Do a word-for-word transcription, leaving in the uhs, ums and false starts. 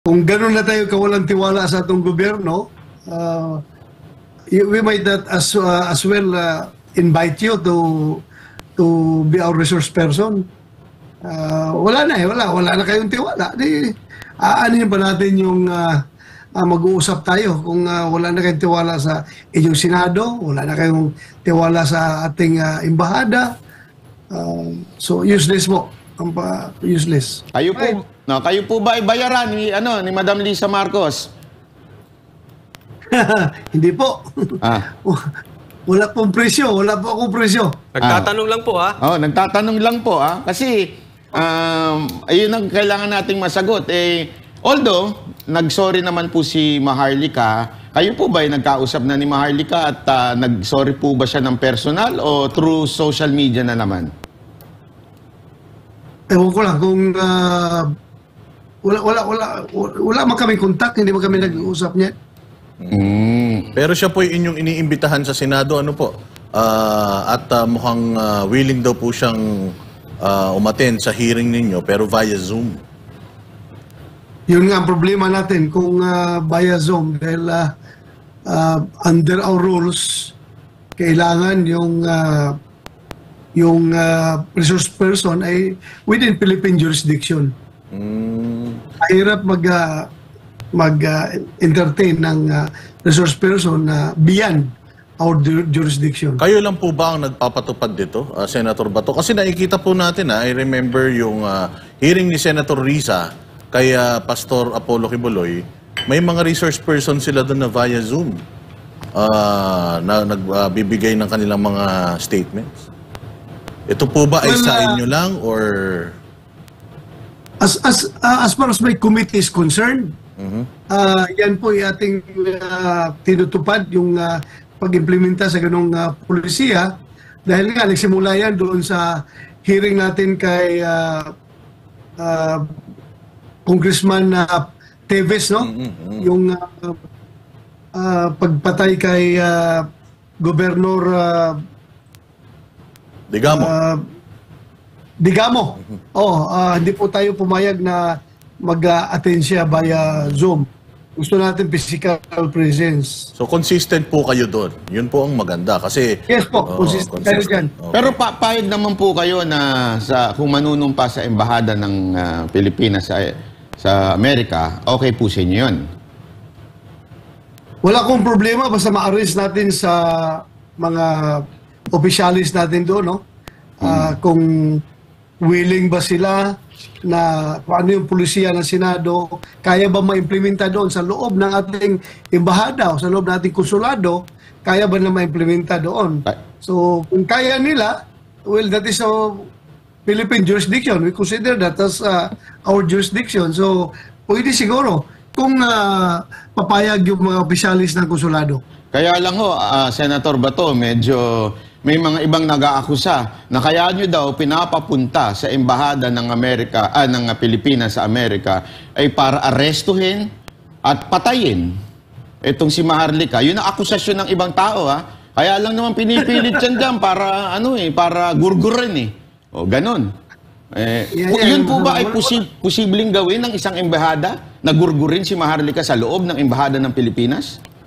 Kung gano'n na tayo kawalang tiwala sa atong gobyerno, uh, we might not as, uh, as well uh, invite you to to be our resource person. Uh, wala na eh, wala. Wala na kayong tiwala. Di, aanin ba natin yung uh, uh, mag-uusap tayo kung uh, wala na kayong tiwala sa inyong Senado, wala na kayong tiwala sa ating uh, embahada. Uh, so, useless po. Um, uh, useless. Kayo po, no, kayo po ba ay bayaran ni, ano, ni Madam Lisa Marcos? Hindi po. Ah. Wala pong presyo. Wala po akong presyo. Nagtatanong ah. lang po, ha? Oh, nagtatanong lang po, ha? Kasi, um, ayun ang kailangan nating masagot. Eh, although, nag-sorry naman po si Maharlika, kayo po ba ay nagkausap na ni Maharlika at uh, nag-sorry po ba siya ng personal o through social media na naman? Ewan ko lang kung uh, wala, wala, wala, wala man kami kontak, hindi man kami nag-uusap niya. Mm. Pero siya po yung inyong iniimbitahan sa Senado, ano po? Uh, at uh, mukhang uh, willing daw po siyang uh, umattend sa hearing ninyo, pero via Zoom. Yun nga ang problema natin kung uh, via Zoom dahil uh, uh, under our rules, kailangan yung uh, yung uh, resource person ay within Philippine jurisdiction. Mm. Mahirap mag uh, mag-entertain uh, ng uh, resource person na uh, beyond our jurisdiction. Kayo lang po ba ang nagpapatupad dito, uh, Senator Bato? Kasi nakikita po natin, ha, I remember yung uh, hearing ni Senator Risa kay uh, Pastor Apollo Kibuloy, may mga resource person sila doon na via Zoom uh, na nagbibigay uh, ng kanilang mga statements. Ito po ba ay well, sa uh, inyo lang or as as uh, as far as my committee is concerned, mm-hmm. uh, yan po yung ating uh, tinutupad yung uh, pag-implementa sa ganong uh, polisiya dahil nga nagsimula yan doon sa hearing natin kay uh, uh, Congressman uh, Teves, no? Mm-hmm. Yung uh, uh, pagpatay kay uh, Gobernador uh, Digamo. Uh, Digamo. Oh, uh, hindi po tayo pumayag na mag-attend siya via Zoom. Gusto natin physical presence. So consistent po kayo doon. Yun po ang maganda kasi Yes po, uh, consistent tayo dyan. Okay. Pero pa payag naman po kayo na sa kung manunumpa sa embahada ng uh, Pilipinas sa, sa Amerika, okay po sa inyo yun? Wala akong problema basta ma-arrange natin sa mga opisyalis natin doon, no? Uh, kung willing ba sila na kung ano yung pulisiya ng Senado, kaya ba ma-implementa doon sa loob ng ating embahada o sa loob ng ating konsulado, kaya ba na ma-implementa doon? So, kung kaya nila, well, that is a Philippine jurisdiction. We consider that as uh, our jurisdiction. So, pwede siguro kung uh, papayag yung mga opisyalis ng konsulado. Kaya lang ho, uh, Senator Bato, medyo may mga ibang nag-aakusa na kaya nyo daw pinapapunta sa embahada ng Amerika, ah, ng Pilipinas sa Amerika ay para arestuhin at patayin itong si Maharlika. Yun ang akusasyon ng ibang tao, ha. Kaya lang naman pinipilit yan dyan para ano eh, para gurgurin eh. O ganon. Eh, Yeah, yeah. yun po ba ay posib posibleng gawin ng isang embahada na gurgurin si Maharlika sa loob ng embahada ng Pilipinas?